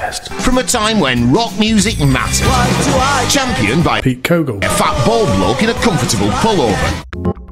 Podcast. From a time when rock music mattered. Championed by Pete Kogel, a fat bald bloke in a comfortable pullover.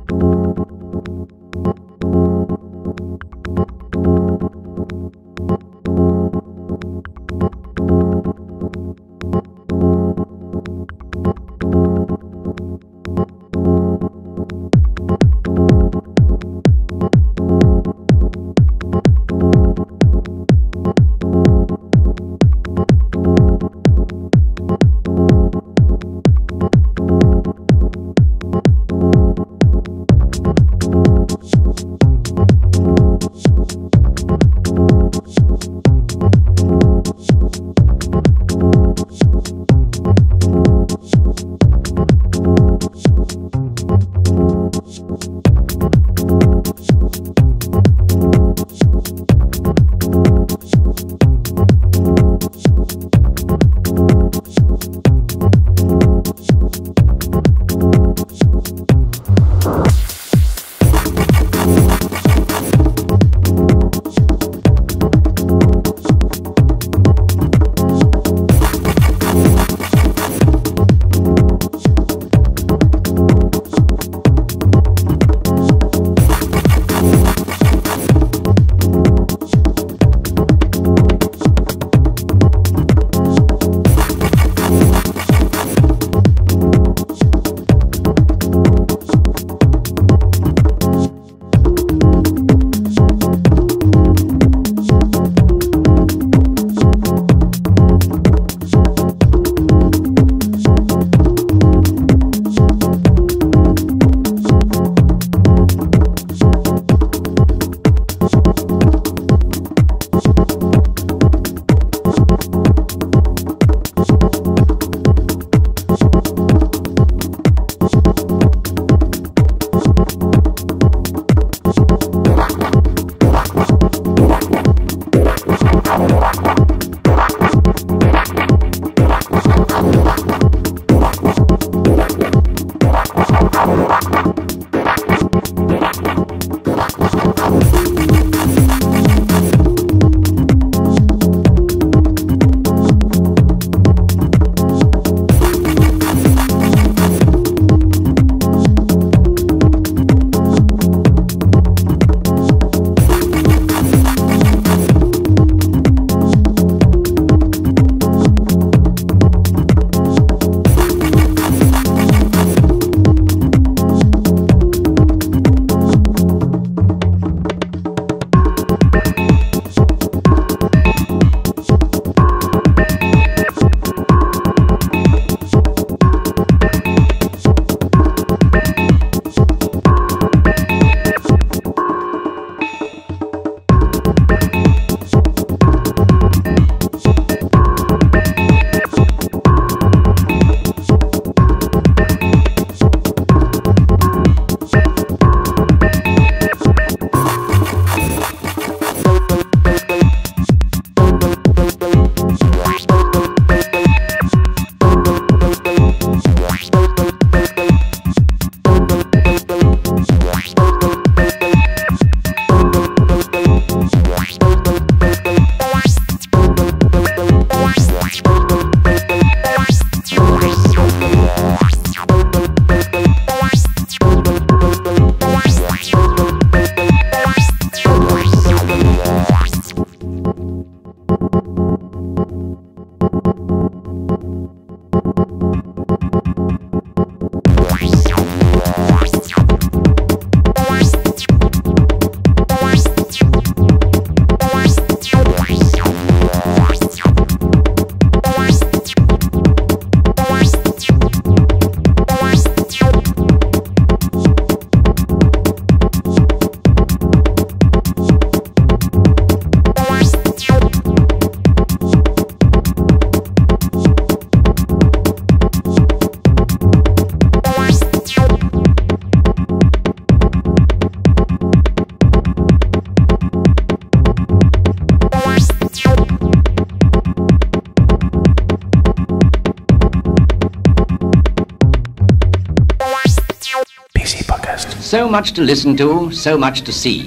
So much to listen to, so much to see.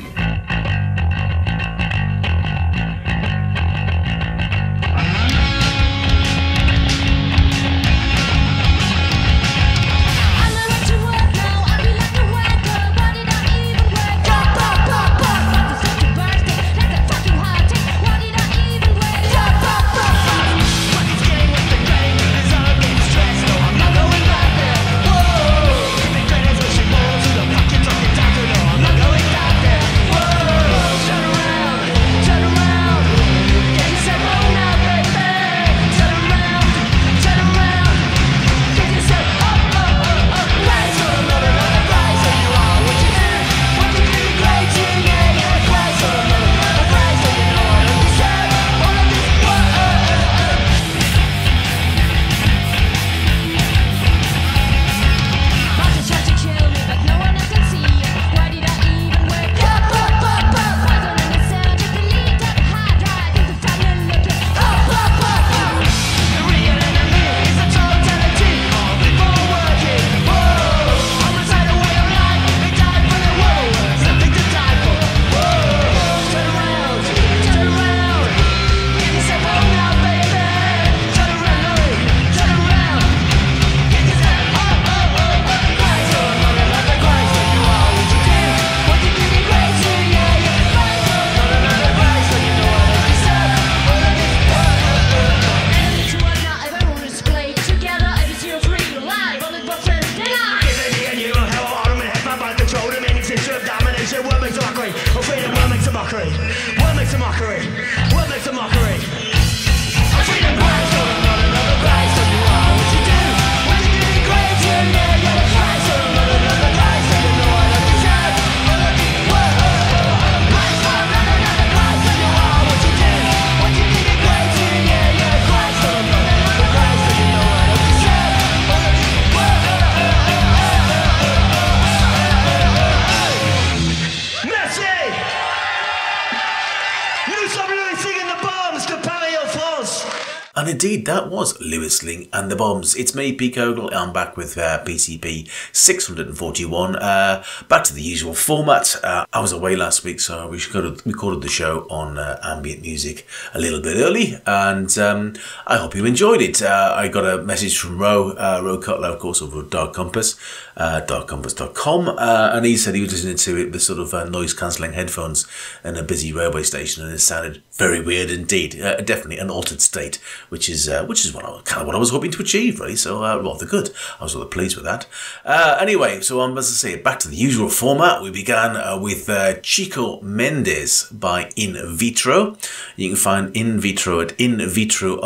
And indeed, that was Lingg and the Bombs. It's me, Pete Ogle. I'm back with PCP 641. Back to the usual format. I was away last week, so we recorded the show on ambient music a little bit early, and I hope you enjoyed it. I got a message from Ro Cutler, of course, over at Dark Compass, darkcompass.com, and he said he was listening to it with sort of noise-cancelling headphones in a busy railway station, and it sounded very weird indeed. Definitely an altered state, which is what I was hoping to achieve, really. So rather good. I was rather pleased with that. Anyway, so as I say, back to the usual format. We began with Chico Mendes by In Vitro. You can find In Vitro at In Vitro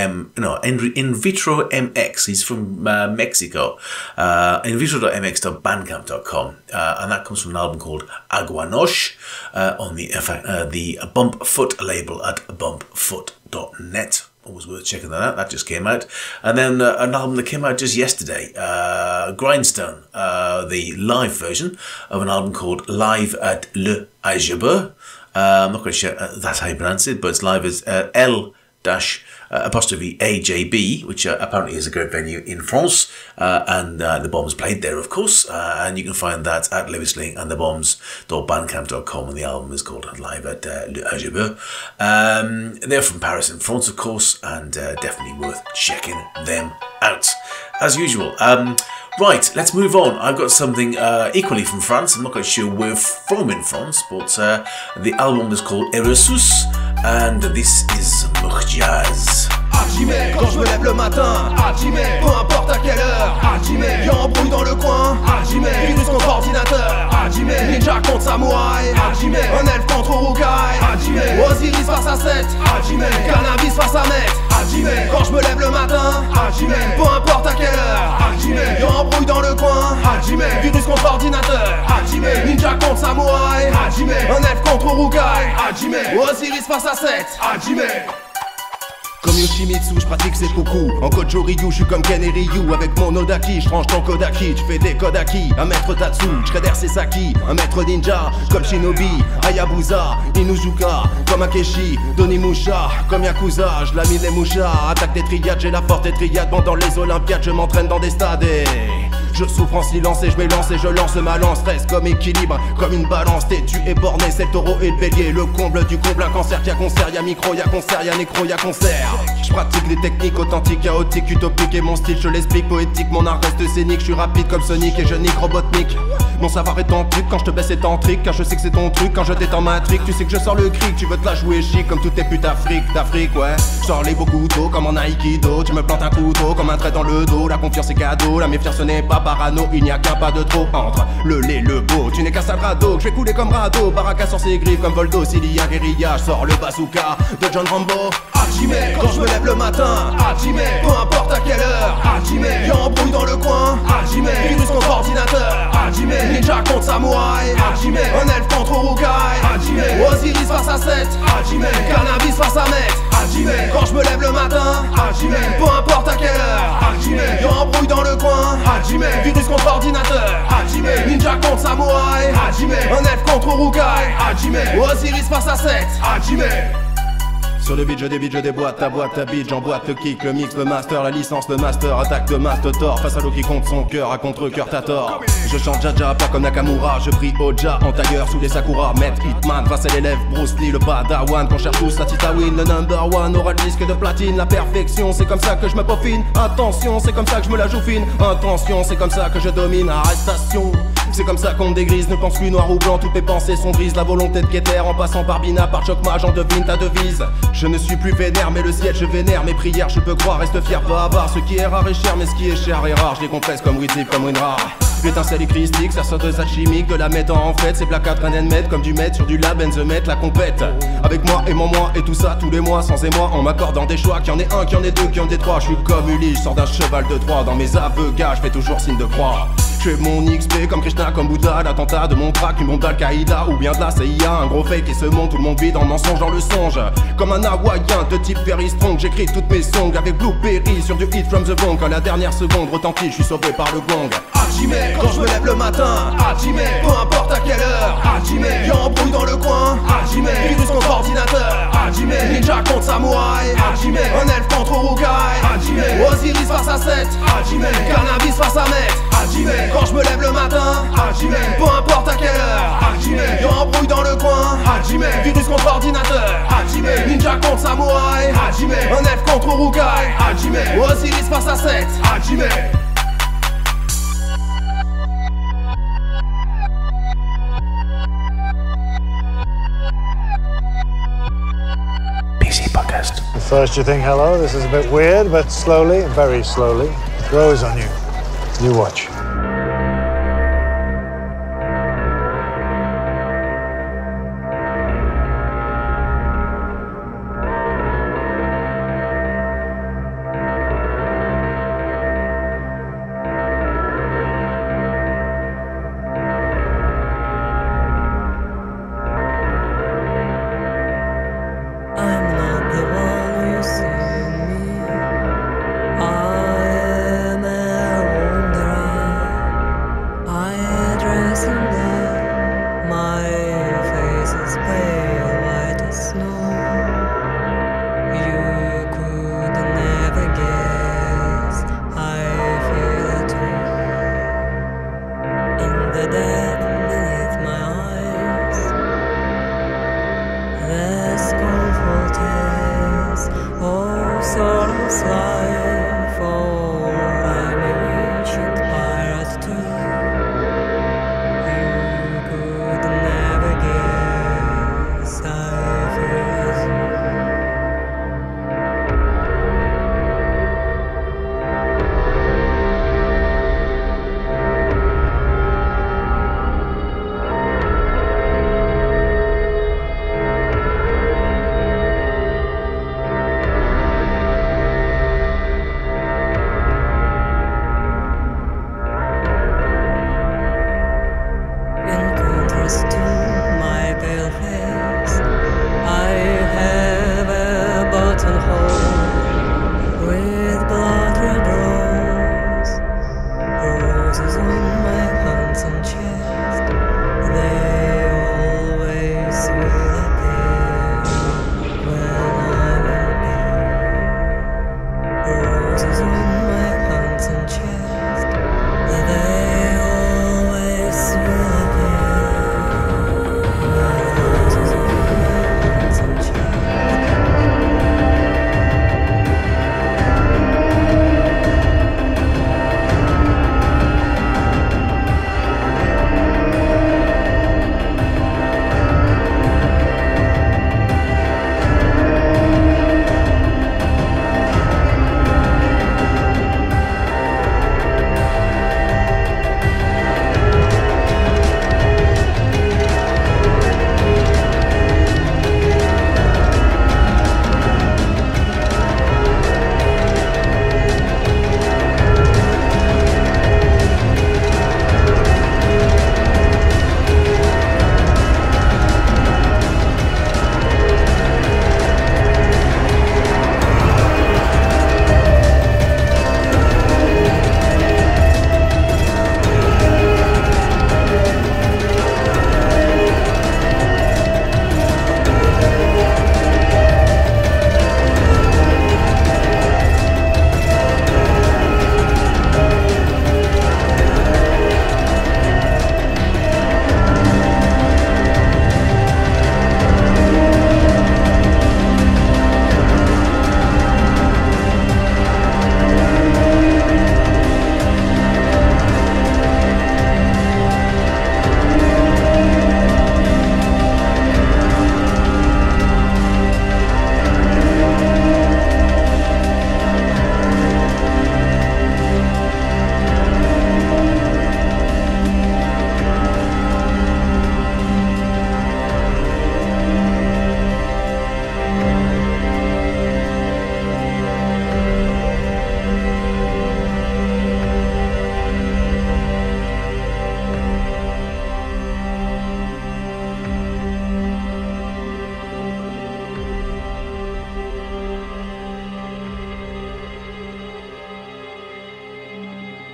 MX. He's from Mexico. invitro.mx.bandcamp.com, and that comes from an album called Aguanosh on the Bump Foot label at bumpfoot.net. Always worth checking that out. That just came out. And then an album that came out just yesterday, Grindstone, the live version of an album called Live at Le Ajebe. I'm not quite sure that's how you pronounce it, but it's live as L''AJB, which apparently is a great venue in France, and the Bombs played there, of course, and you can find that at lingandthebombs.bandcamp.com, and the album is called Live at Le Ajebe. They're from Paris in France, of course, and definitely worth checking them out, as usual. Right, let's move on. I've got something equally from France. I'm not quite sure where from in France, but the album is called Eresus, and this is Murjaz. Ajime, quand je me lève le matin, Ajime, peu importe à quelle heure, Ajime, y'a embrouille dans le coin, Ajime, virus contre ordinateur, Ajime, ninja contre samouraï, Ajime, un elfe contre Urukai, Ajime, Osiris face à 7, Ajime, cannabis face à Met, Ajime, quand je me lève le matin, Ajime, peu importe à quelle heure, Ajime, y'a embrouille dans le coin, Ajime, virus contre ordinateur, Ajime, ninja contre samouraï, Ajime, un elfe contre Urukai, Ajime, Osiris face à 7, Ajime. Comme Yoshimitsu, je pratique seppuku. En Gojo Ryu, je suis comme Ken et Ryu. Avec mon Odaki, je range ton Kodaki. Tu fais des Kodaki, un maître Tatsu. Shredder Sesaki, un maître ninja. Comme Shinobi, Hayabusa, Inuzuka. Comme Akeshi, Donimusha. Comme Yakuza, je l'amine les mouchas. Attaque des triades, j'ai la forte triade. Pendant les Olympiades, je m'entraîne dans des stades et... je souffre en silence et je m'élance et je lance ma lance. Reste comme équilibre, comme une balance. Têtu et borné, c'est le taureau et le bélier. Le comble du comble, un cancer, y'a concert, y'a micro, y'a concert, y'a nécro, y'a concert. Je pratique des techniques authentiques, chaotiques, utopiques. Et mon style, je l'explique, poétique. Mon art reste scénique, je suis rapide comme Sonic et je nique Robotnik. Mon savoir est en truc, quand je te baisse c'est tantrique. Car je sais que c'est ton truc, quand je t'étends ma trick. Tu sais que je sors le cric, tu veux te la jouer chic. Comme toutes tes putes d'Afrique, ouais. Je sors les beaux couteaux comme en Aikido. Tu me plantes un couteau comme un trait dans le dos. La confiance est cadeau, la méfiance ce n'est pas parano. Il n'y a qu'un pas de trop entre le lait, le beau. Tu n'es qu'un sale radeau, je vais couler comme radeau. Baraka sur ses griffes comme Voldo. S'il y a guérilla, je sors le bazooka de John Rambo. Ajime, quand je me lève le matin, Ajime, peu importe à quelle heure, Ajime, y'a embrouille dans le coin, Ajime, virus contre ordinateur, Ajime, ninja contre samouraï, Ajime, un elfe contre Urukai, Ajime, Osiris face à 7, Ajime, cannabis face à Met, Ajime, quand je me lève le matin, Ajime, peu importe à quelle heure, Ajime, y'a embrouille dans le coin, Ajime, virus contre ordinateur, Ajime, ninja contre samouraï, Ajime, un elfe contre Urukai, Ajime, Osiris face à 7, Ajime. Sur le beat je déboîte ta boîte, ta beat, j'emboîte le kick, le mix, le master, la licence, le master, attaque de master Thor, face à l'eau qui compte son cœur, à contre-cœur t'as tort. Je chante Jaja, pas comme Nakamura, je prie Oja en tailleur sous les Sakura, Maître Hitman, face à l'élève, Bruce Lee, le Padawan, qu'on cherche tous, la Titawin, le number one, aura le disque de platine, la perfection, c'est comme ça que je me peaufine, attention, c'est comme ça que je me la joue fine, intention, c'est comme ça que je domine, arrestation. C'est comme ça qu'on dégrise, ne pense plus noir ou blanc, toutes mes pensées sont grises. La volonté de guetter en passant par Bina, par Chokma, j'en devine ta devise. Je ne suis plus vénère, mais le ciel je vénère. Mes prières je peux croire, reste fier, pas avare. Ce qui est rare est cher, mais ce qui est cher est rare. Je les compresse comme Witzip, comme Winrar. L'étincelle est christique, ça sort de sa chimique. De la mettre en fait, c'est placard train d'être comme du mètre sur du lab, benzemètre, la compète. Avec moi et mon moi et tout ça tous les mois, sans émoi, en m'accordant des choix. Qu'il y en ait un, qu'il y en ait deux, qu'il y en ait trois. Je suis comme Ulysse, je sors d'un cheval de Troie. Dans mes aveux gars, je fais toujours signe de croix. Je fais mon XP comme Krishna, comme Bouddha, l'attentat de mon track, une bombe d'Al-Qaïda ou bien de la CIA, un gros fake qui se monte, tout le monde vit dans le mensonge, dans le songe. Comme un hawaïen de type very strong, j'écris toutes mes songs avec Blueberry sur du hit from the bone. Quand la dernière seconde retentit, je suis sauvé par le gong. Hajime, quand je me lève le matin, Hajime, peu importe à quelle heure, Hajime, y'a embrouille dans le coin, Hajime, virus contre ordinateur, Hajime, ninja contre samouraï, Hajime, un elfe contre Urukai, Hajime, Osiris face à Seth, Hajime, cannabis face à Met, Hajime, quand je me lève le matin, Hajime, peu importe à quelle heure, Hajime, y'a embrouille dans le coin, Hajime, virus contre ordinateur, Hajime, ninja contre samouraï, Hajime, un elfe contre Urukai, Hajime, Osiris face à Seth, Hajime. First you think, hello, this is a bit weird, but slowly, very slowly, it grows on you. You watch.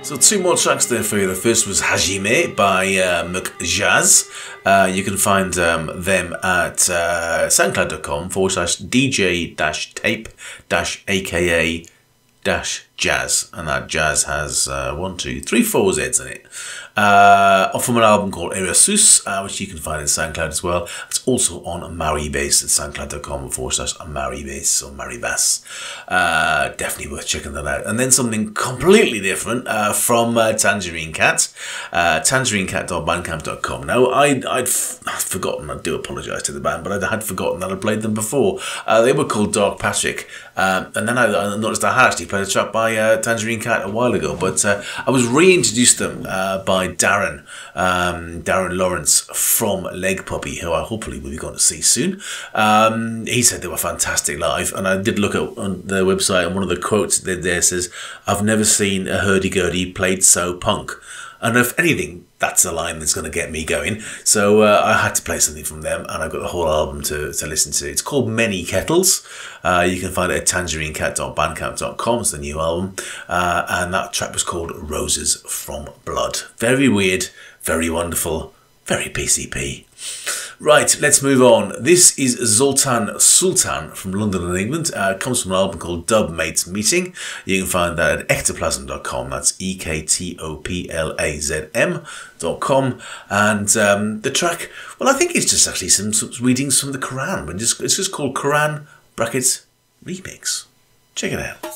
So 2 more tracks there for you. The first was Hajime by McJazz. You can find them at soundcloud.com/DJ-tape-aka-jazz. And that jazz has 1, 2, 3, 4 Z's in it. Off from an album called Erasus, which you can find in SoundCloud as well. It's also on Maribase at soundcloud.com/Maribase or Maribas. Definitely worth checking that out. And then something completely different from Tangerinecat, Tangerinecat.bandcamp.com. Now, I'd forgotten, I do apologise to the band, but I had forgotten that I played them before. They were called Dark Patrick, and then I noticed I had actually played a track by Tangerinecat a while ago, but I was reintroduced them by Darren Lawrence from Leg Puppy, who I hopefully will be going to see soon. He said they were fantastic live, and I did look at on their website, and one of the quotes there says, "I've never seen a hurdy-gurdy played so punk." And if anything, that's a line that's going to get me going. So I had to play something from them, and I've got the whole album to listen to. It's called Many Kettles. You can find it at Tangerinecat.bandcamp.com. It's the new album. And that track was called Roses from Blood. Very weird, very wonderful, very PCP. Right, let's move on. This is Zoltan Sultan from London and England. It comes from an album called Dub Mates Meeting. You can find that at ectoplasm.com. That's EKTOPLAZM.com. And the track, well, I think it's just actually some readings from the Quran. It's just called Quran brackets remix. Check it out.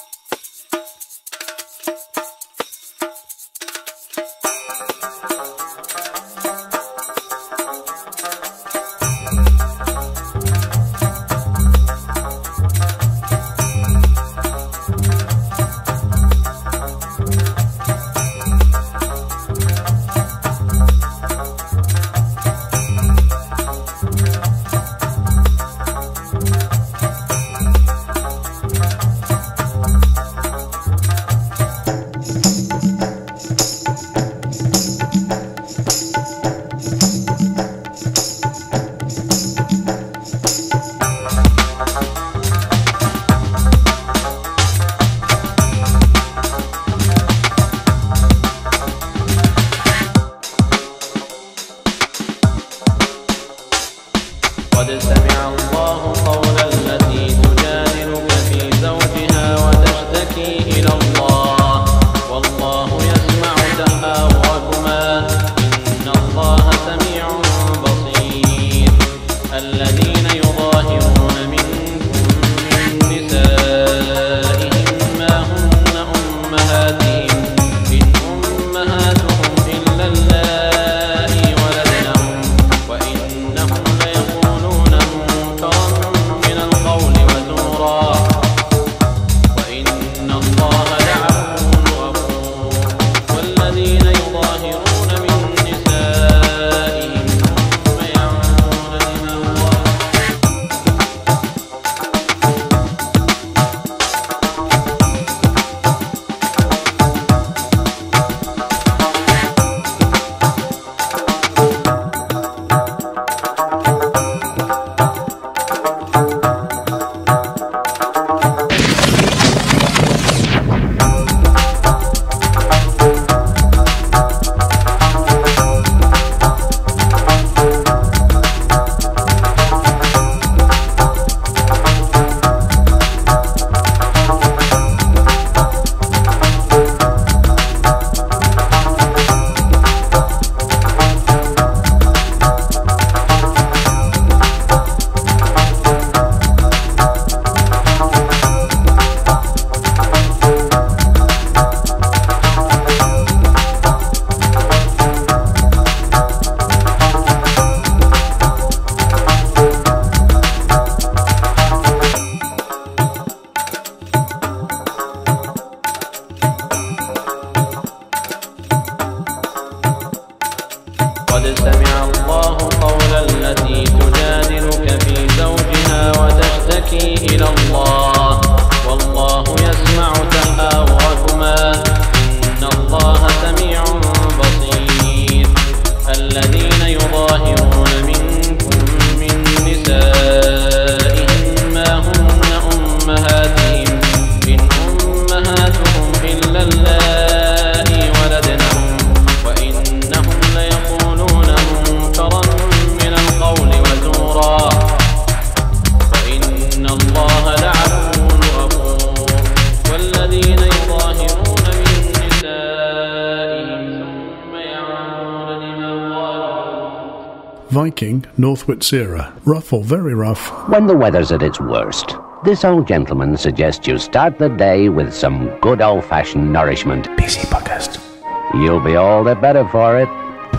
Viking, Northwit Sierra. Rough or very rough. When the weather's at its worst, this old gentleman suggests you start the day with some good old-fashioned nourishment. PC Podcast. You'll be all the better for it.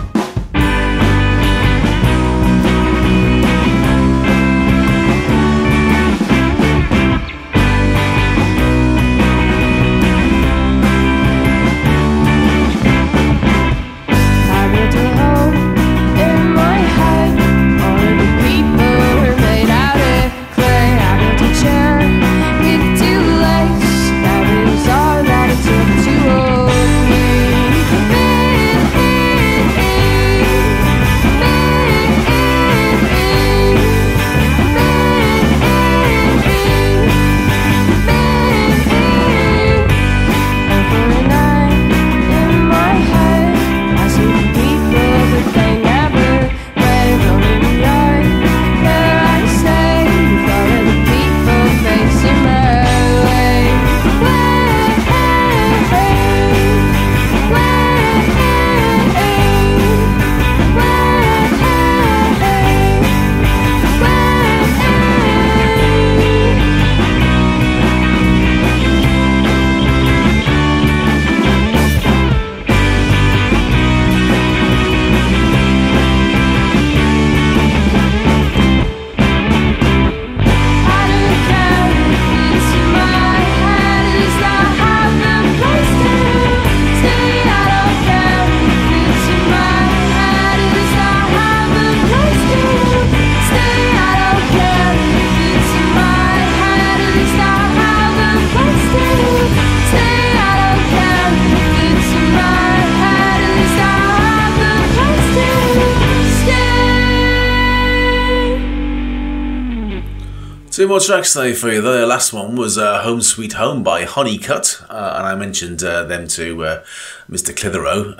Two more tracks today for you. The last one was Home Sweet Home by Cutt, and I mentioned them to Mr. Clitheroe.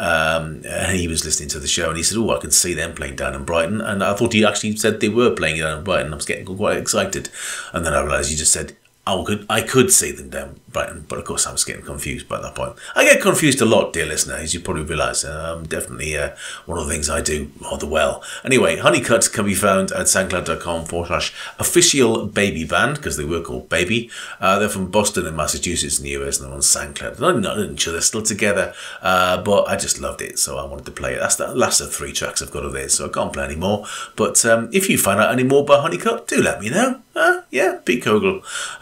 He was listening to the show and he said, I can see them playing down in Brighton, and I thought he actually said they were playing down in Brighton. I was getting quite excited, and then I realised he just said I could see them down Brighton, but of course I was getting confused by that point. I get confused a lot, dear listener, as you probably realise. Definitely one of the things I do rather well. Anyway, Cutt can be found at soundcloud.com/official baby band, because they were called Baby. They're from Boston and Massachusetts in the US, and they're on SoundCloud. They're not each other, still together, but I just loved it, so I wanted to play it. That's the last of 3 tracks I've got of theirs, so I can't play any more. But if you find out any more about Cutt, do let me know. Yeah, Pete Kogel.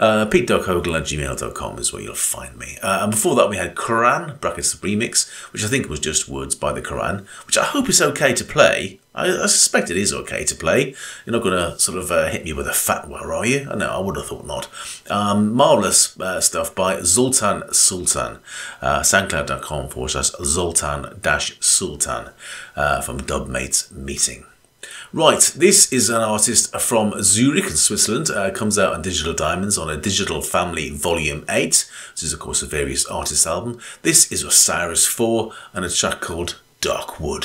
Pete.Kogel@gmail.com is where you'll find me. And before that we had Quran, brackets remix, which I think was just words by the Quran, which I hope is okay to play. I suspect it is okay to play. You're not going to sort of hit me with a fatwa, are you? No, I would have thought not. Marvellous stuff by Sultan. Soundcloud.com/Zoltan-Sultan from Dubmates Meeting. Right, this is an artist from Zurich in Switzerland. Comes out on Digital Diamonds on a Digital Family Volume 8. This is, of course, a various artist album. This is Osiris 4 and a track called Dark Wood.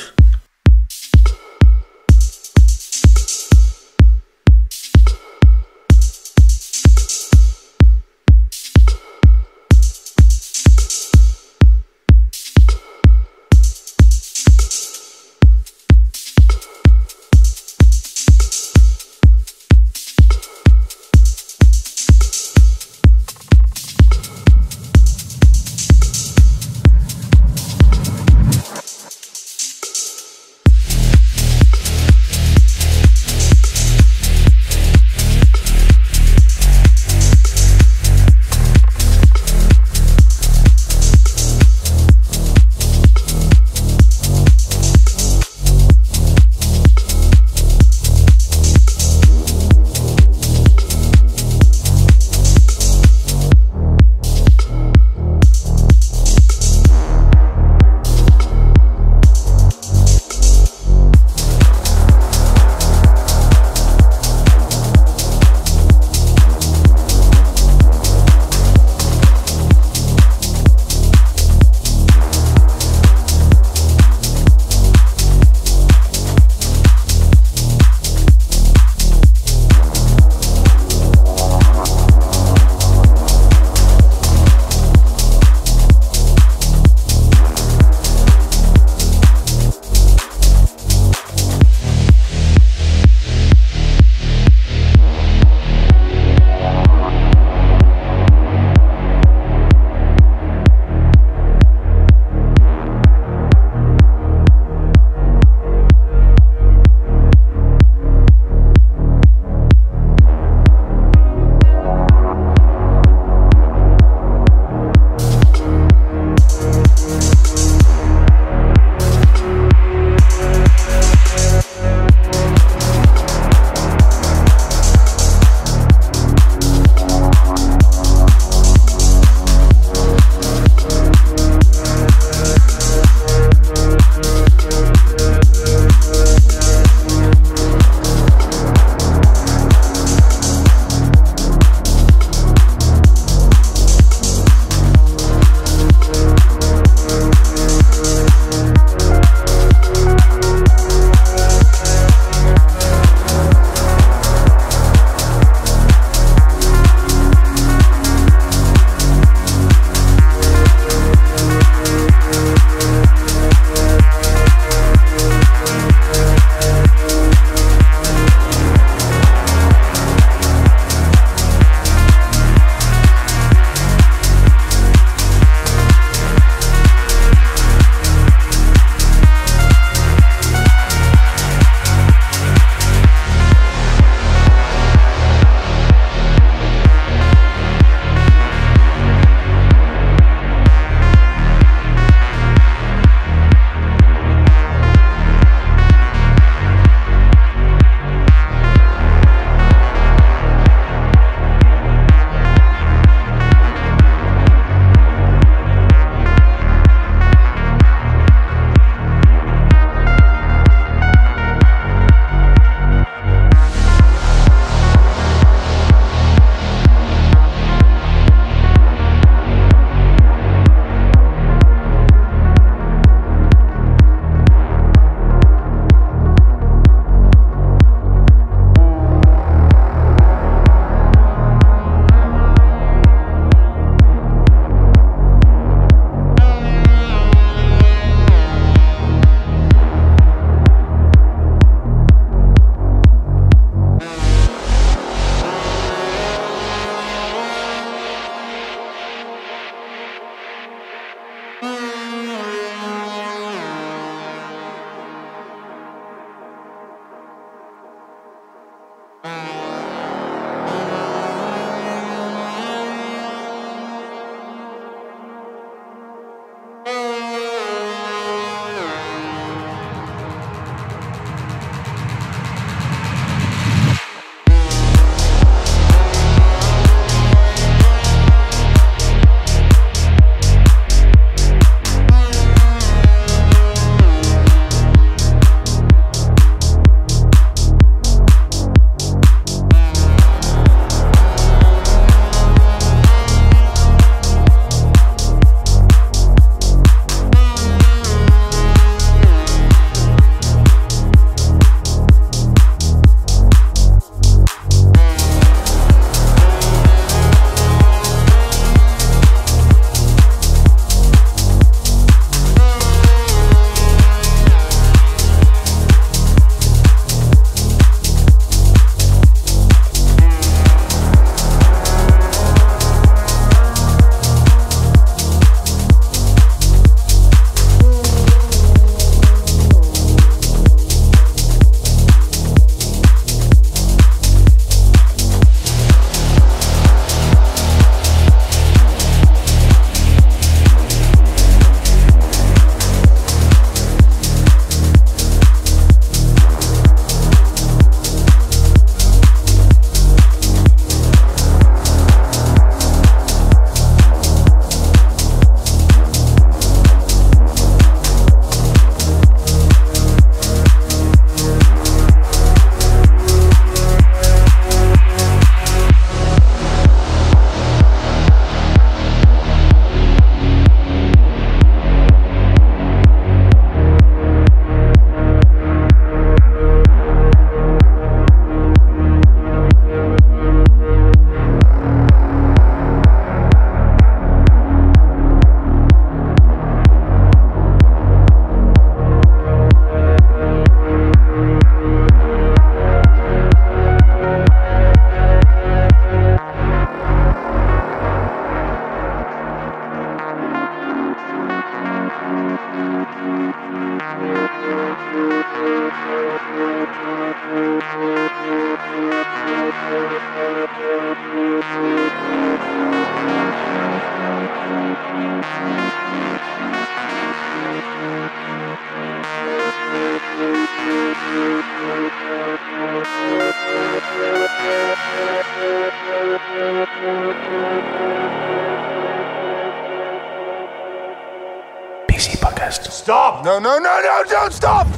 best. Stop! No, no, no, no, don't stop!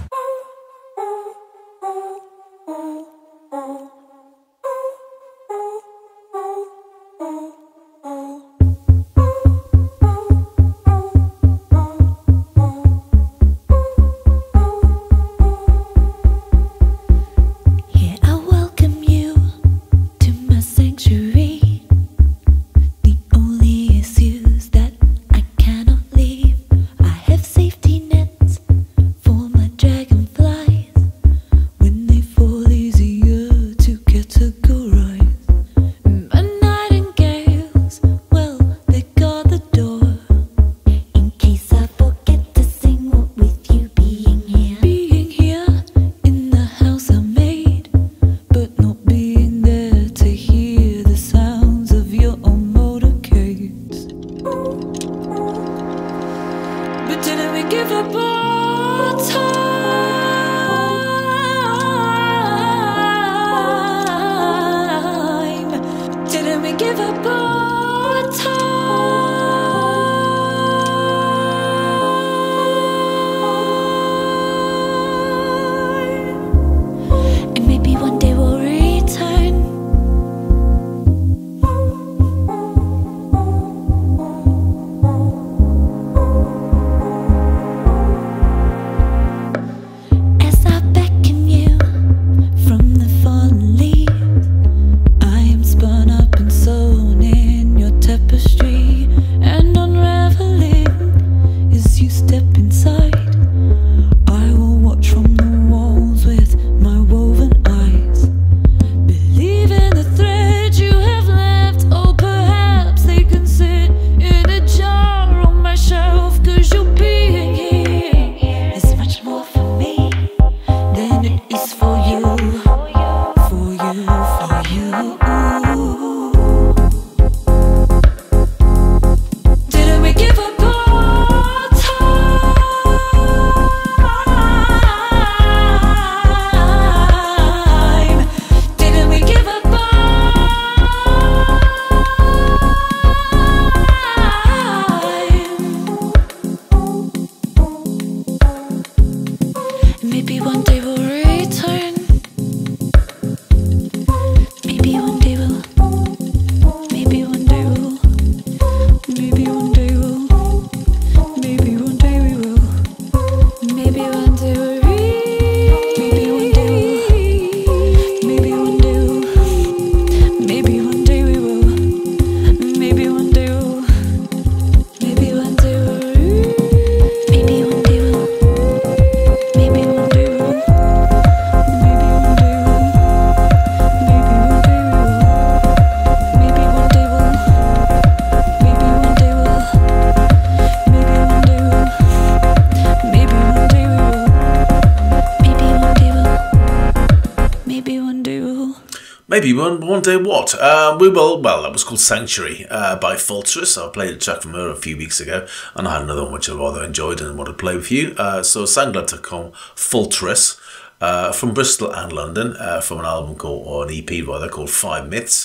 Maybe one day what? Well, that was called Sanctuary by Faultress. I played a track from her a few weeks ago, and I had another one which I rather enjoyed and wanted to play with you. So SoundCloud.com, Faultress, from Bristol and London, from an album called, or an EP rather, called 5 Myths.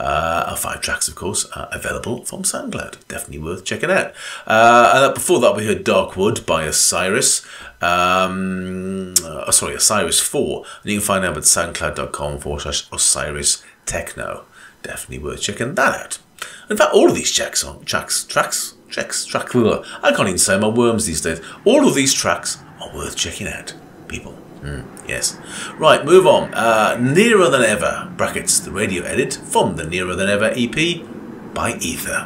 5 tracks, of course, available from SoundCloud. Definitely worth checking out. And before that, we heard Darkwood by Osiris. Osiris 4. And you can find out at soundcloud.com/Osiris Techno. Definitely worth checking that out. In fact, all of these tracks. I can't even say my worms these days. All of these tracks are worth checking out, people. Yes. Right, move on. Nearer Than Ever, brackets, the radio edit from the Nearer Than Ever EP by Ether.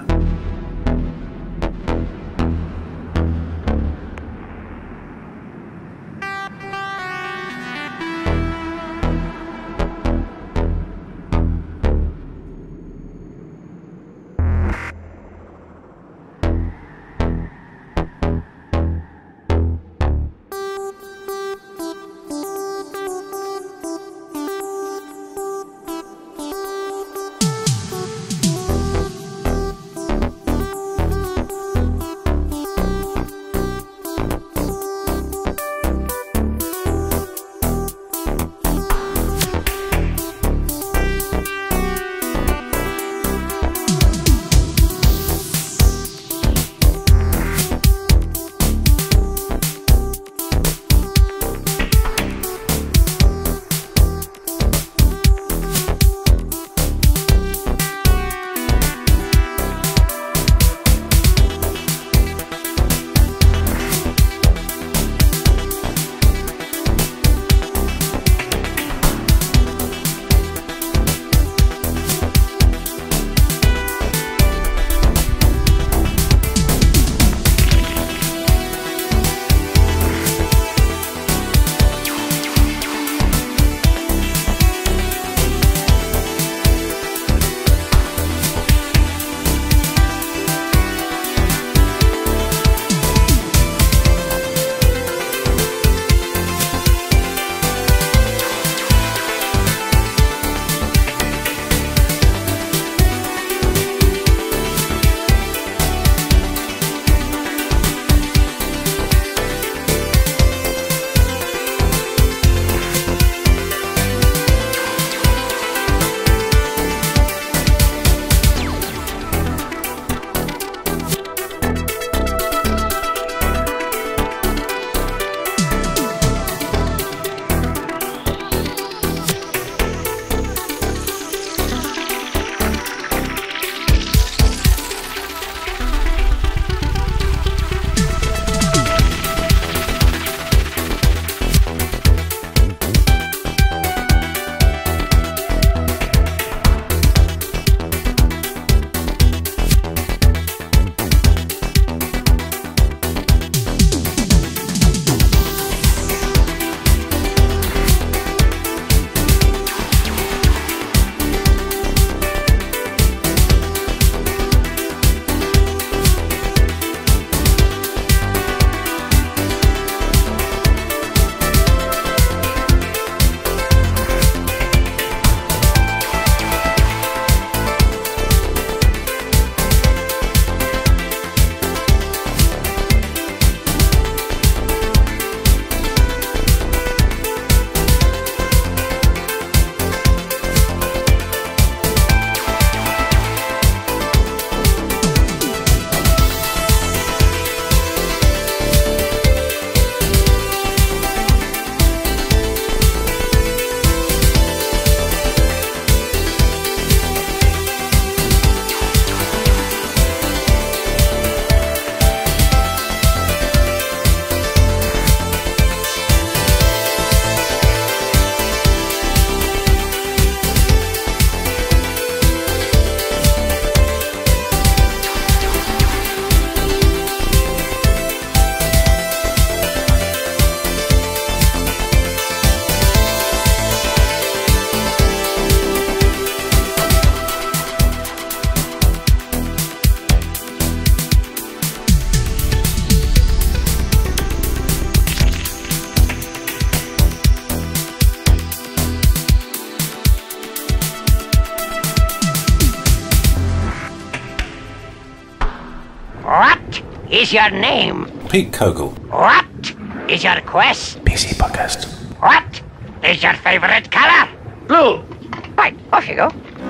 What is your name? Pete Kogel. What is your quest? PC Podcast. What is your favorite color? Blue. Right, off you go.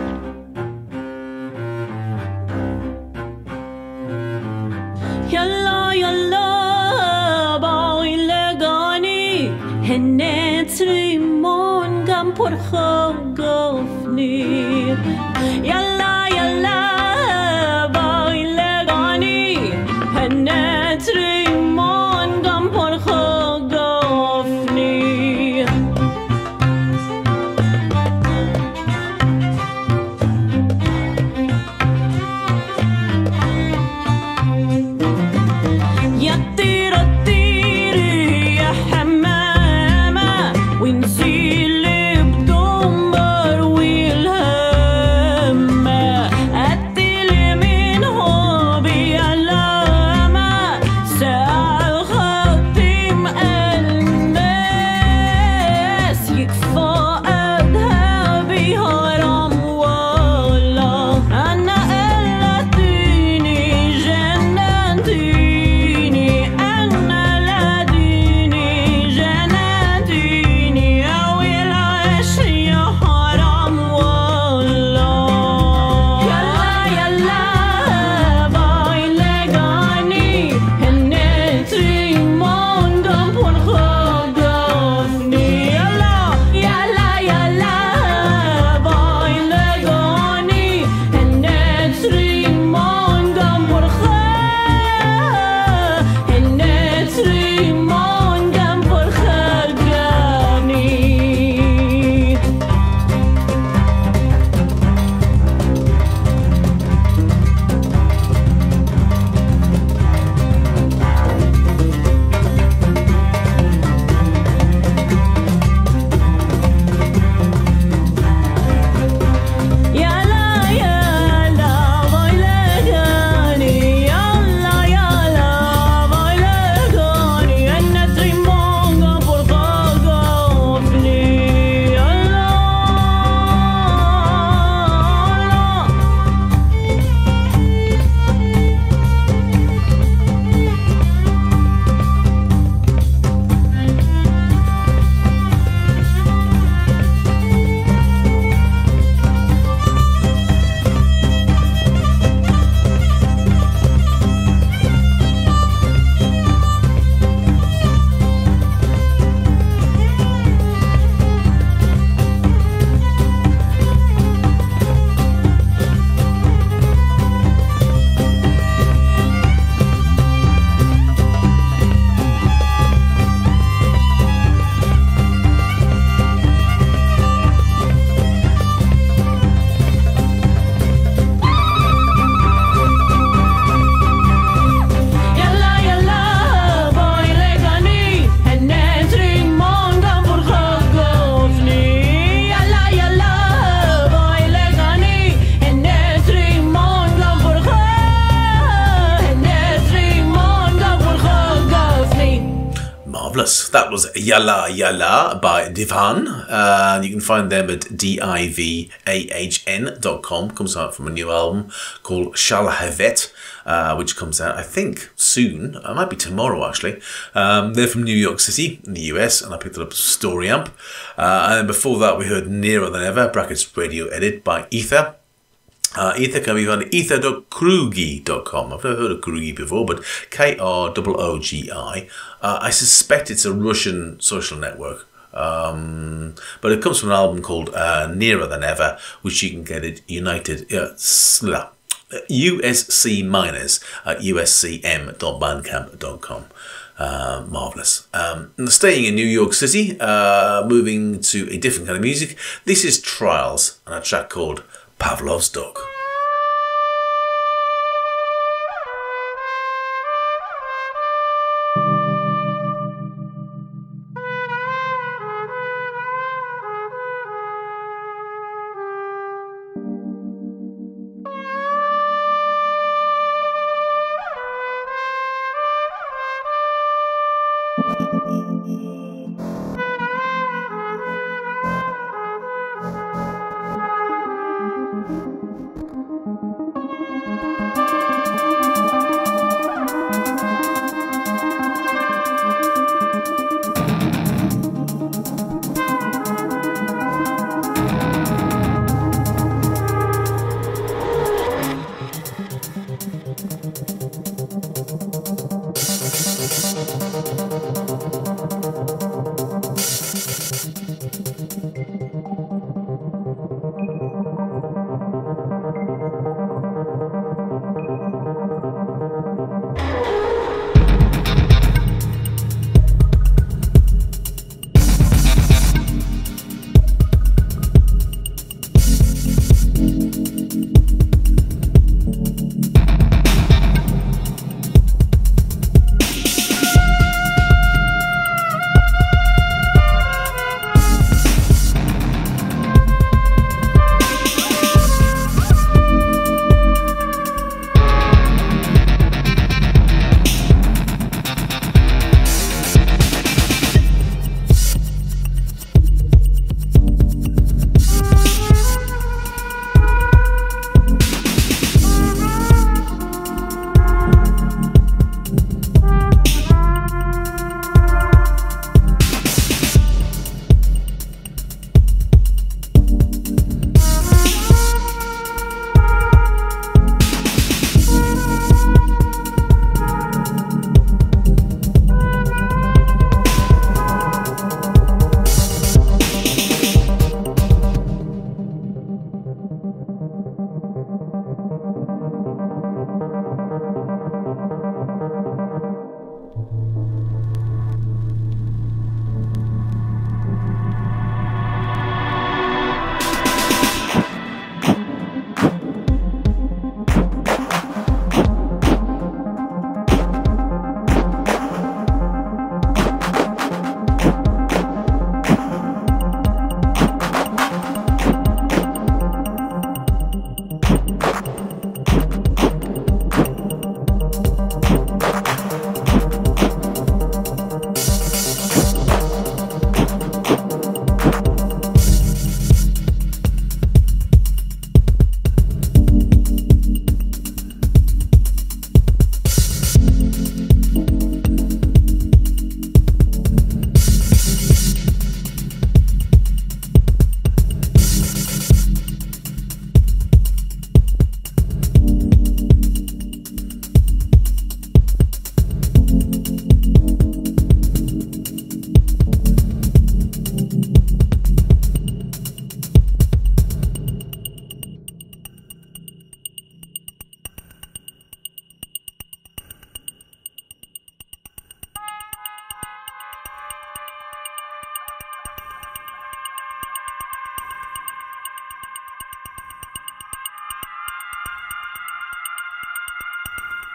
Yalla yalla bailegani hennet rimon gam porkho gofni Yalla yalla bailegani hennet rimon gam porkho gofni That was Yalla Yalla by Divahn. You can find them at divahn.com. Comes out from a new album called Shalhavet, which comes out, I think, soon. It might be tomorrow, actually. They're from New York City in the US, and I picked it up Story Amp. And then before that, we heard Nearer Than Ever, brackets radio edit by Ether. Ether can be found at ether.kroogi.com. I've never heard of Kroogi before, but Kroogi. I suspect it's a Russian social network. But it comes from an album called Nearer Than Ever, which you can get at USC Miners at uscm.bandcamp.com. Marvellous. Staying in New York City, moving to a different kind of music. This is Trials and a track called Pavlov's Dog.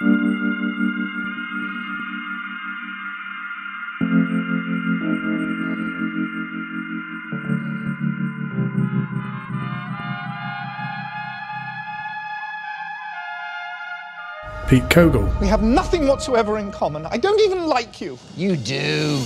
Pete Kogel. We have nothing whatsoever in common. I don't even like you. You do.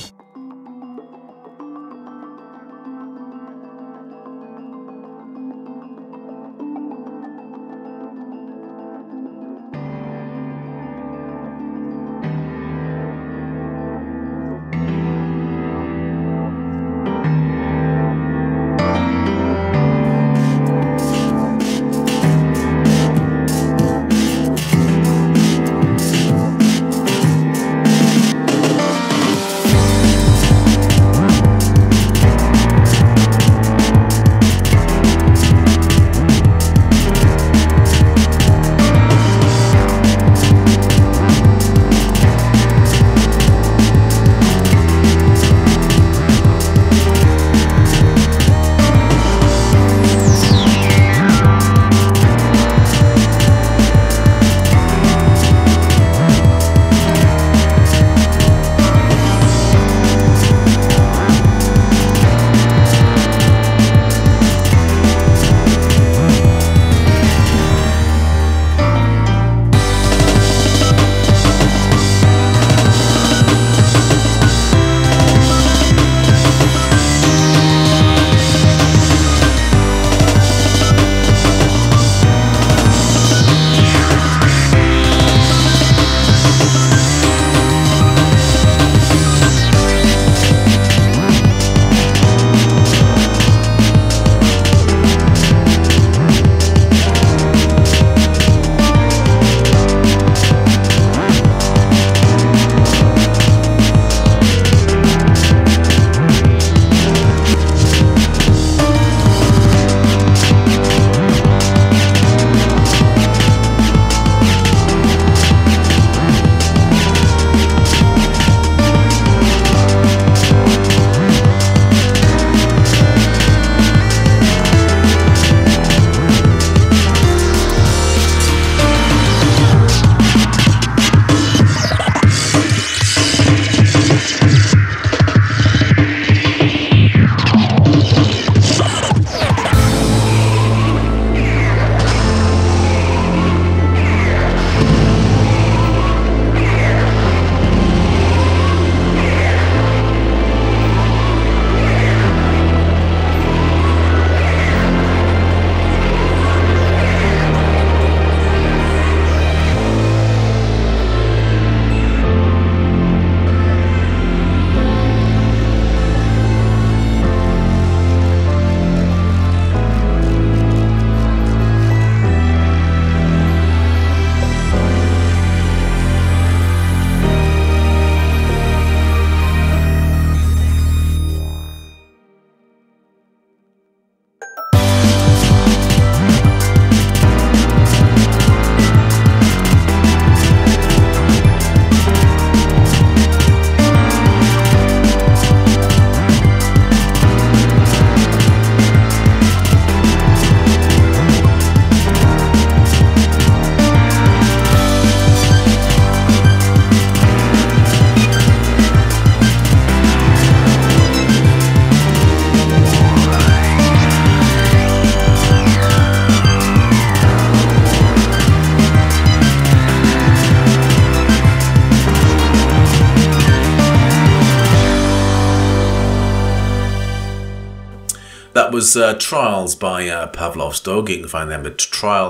That was Trials by Pavlov's Dog. You can find them at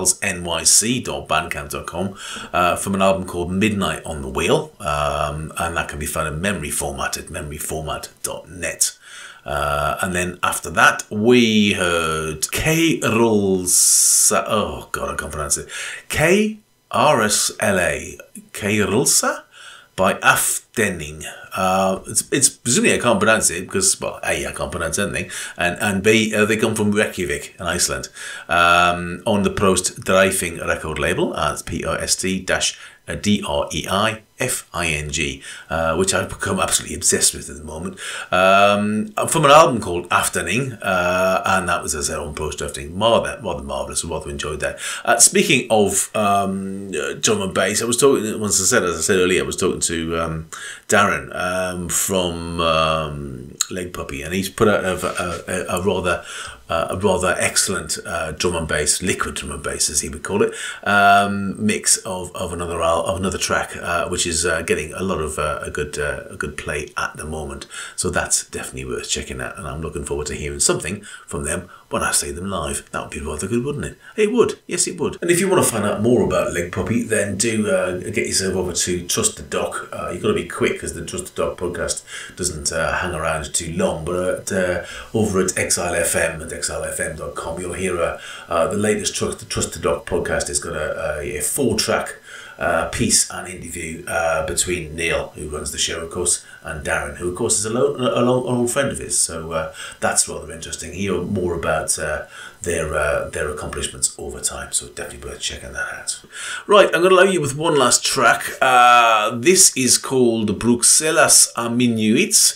trialsnyc.bandcamp.com from an album called Midnight on the Wheel, and that can be found in memory format at memoryformat.net. And then after that, we heard K-Rulsa. Oh, God, I can't pronounce it. K-R-S-L-A. K-Rulsa by Aftenging. It's presumably I can't pronounce it because, well, A, I can't pronounce anything, and B, they come from Reykjavik in Iceland, on the Prost Driving record label, as Post-Driving Dreifing, which I've become absolutely obsessed with at the moment. From an album called Aftenging, and that was, as I said, on post Aftenging. Rather marvellous. I rather enjoyed that. Speaking of drum and bass, I was talking, as I said earlier, I was talking to Darren from Leg Puppy, and he's put out a rather excellent drum and bass, liquid drum and bass as he would call it, mix of another track, which is getting a lot of a good play at the moment. So that's definitely worth checking out, and I'm looking forward to hearing something from them when I see them live. That would be rather good, wouldn't it? It would, yes it would. And if you want to find out more about Leg Puppy, then do get yourself over to Trust the Doc. You've got to be quick because the Trust the Doc podcast doesn't hang around too long, but over at Exile FM and exilefm.com you'll hear the latest Trust the Doc podcast. It's got a 4-track piece and interview between Neil, who runs the show, of course, and Darren, who, of course, is an old friend of his. So that's rather interesting. Hear more about their accomplishments over time. So definitely worth checking that out. Right, I'm going to leave you with one last track. This is called Bruxelas a Minuit.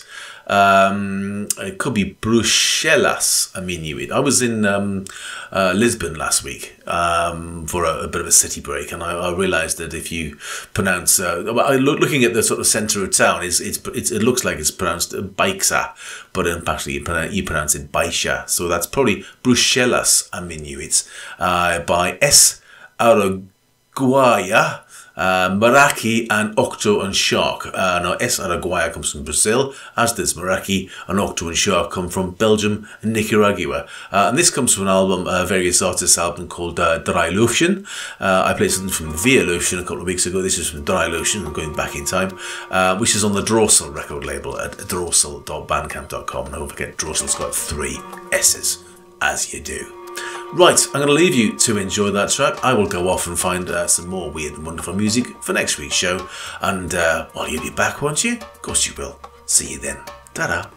It could be Bruxelas a Minuit. I was in Lisbon last week for a bit of a city break, and I realised that if you pronounce, looking at the sort of centre of town, it looks like it's pronounced Baixa, but actually you pronounce it Baixa. So that's probably Bruxelas a Minuit by S. Araguaya, Meraki and Octo&Shark. Now, S. Araguaya comes from Brazil, as does Meraki, and Octo&Shark come from Belgium and Nicaragua. And this comes from an album, various artists' album called Dry Lotion. I played something from Via Lotion a couple of weeks ago. This is from Dry Lotion, I'm going back in time, which is on the Drossel record label at drossel.bandcamp.com. And don't forget, Drossel's got 3 S's, as you do. Right, I'm going to leave you to enjoy that track. I will go off and find some more weird and wonderful music for next week's show. And, well, you'll be back, won't you? Of course you will. See you then. Ta-da.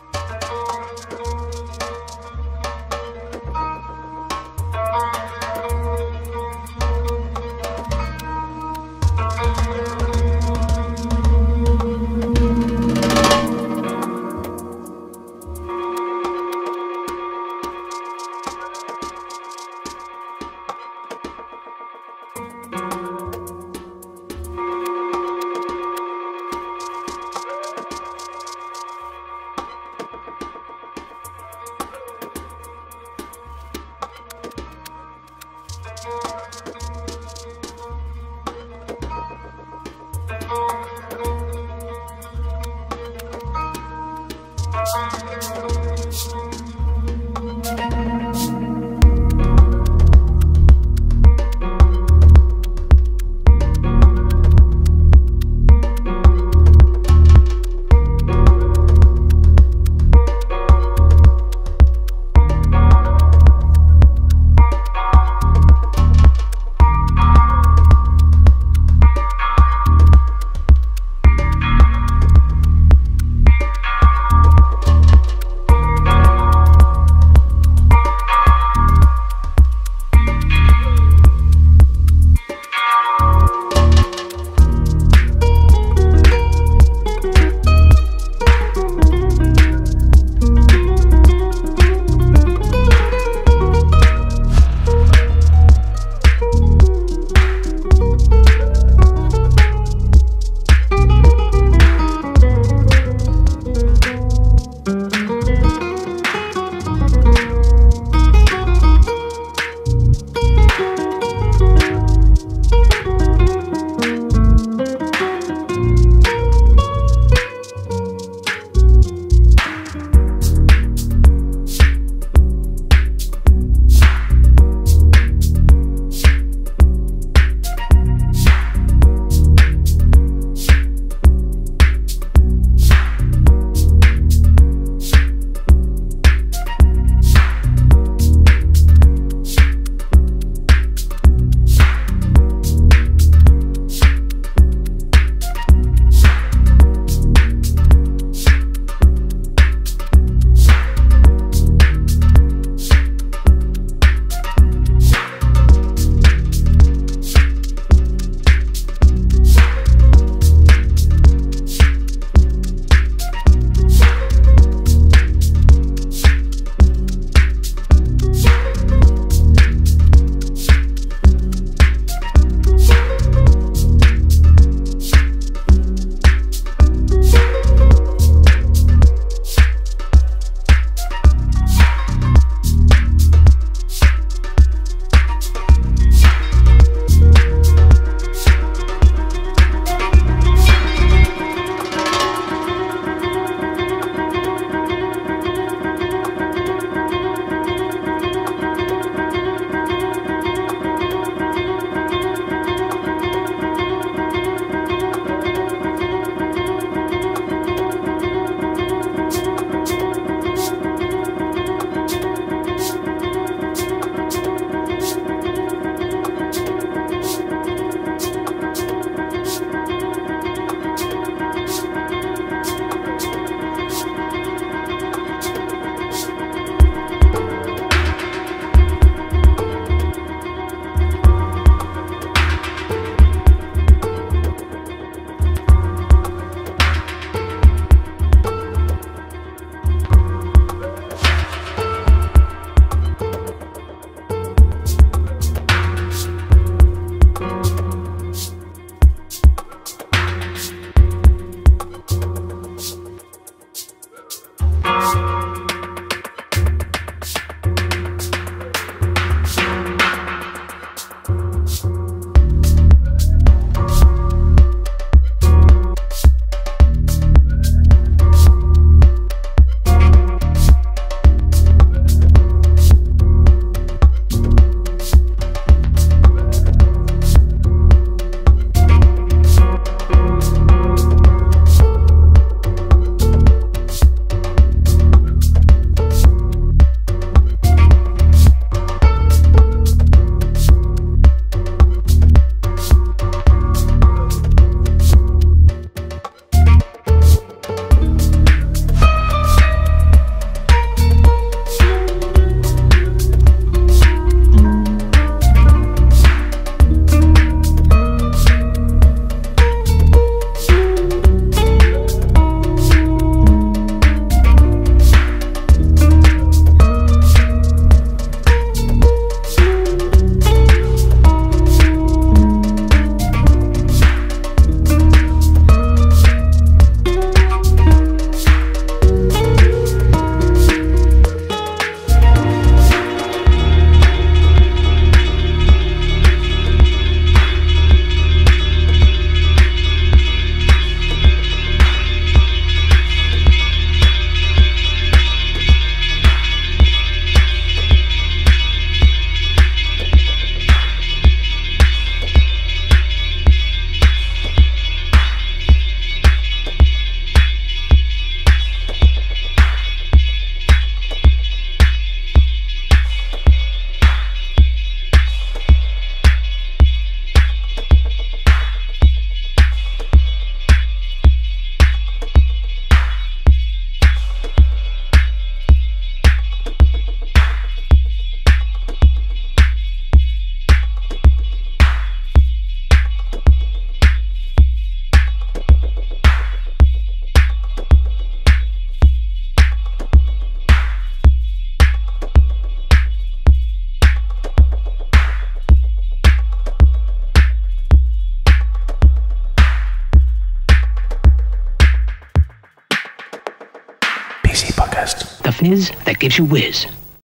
fizz that gives you whiz.